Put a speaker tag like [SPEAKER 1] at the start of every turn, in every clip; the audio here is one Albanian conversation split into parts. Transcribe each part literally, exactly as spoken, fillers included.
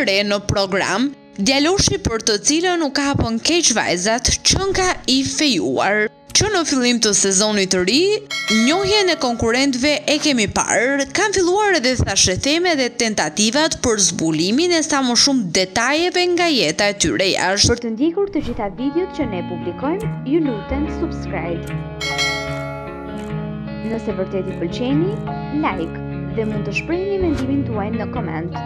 [SPEAKER 1] re në program, djaloshi për të cilën u kapën keq vajzat, qenka i fejuar, që në fillim të sezonit të ri, njohjen e konkurrentëve e kemi parë, kanë filluar edhe thashetheme dhe tentativat për zbulimin e sa më shumë detajeve nga jeta e tyre jashtë.
[SPEAKER 2] Për të ndjekur të gjitha videot që ne publikojmë, ju lutem subscribe. Nëse vërtet i pëlqeni, like dhe mund të shprehni mendimin tuaj në koment.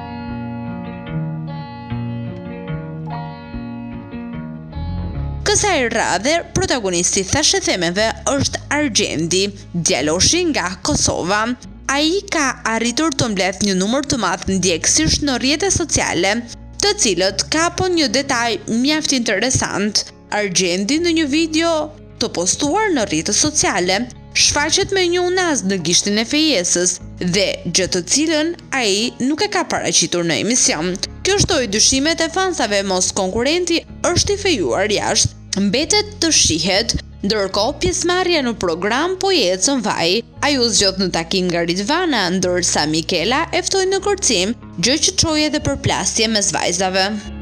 [SPEAKER 1] Kësaj radhe, protagonisti thashethemeve është Argjendi, djaloshi nga Kosova. Ai ka arritur të mbledh një numër të madh ndjekësish në rrjetet sociale, të cilët kapën një detaj mjaft interesant. Argjendi në një video të postuar në rrjetet sociale shfaqet me një unaz në gishtin e fejesës dhe gjë të cilën ai nuk e ka paraqitur në emision. Kjo shtoi dyshimet e fansave mos konkurrenti është i fejuar jashtë. Mbetet të shihet, ndërkohë pjesëmarrja në program po ecën vaj. Ai u zgjodh në takim nga Ritvana, ndërsa Mikela e ftoi në kërcim, gjë që çoi edhe përplasje mes vajzave.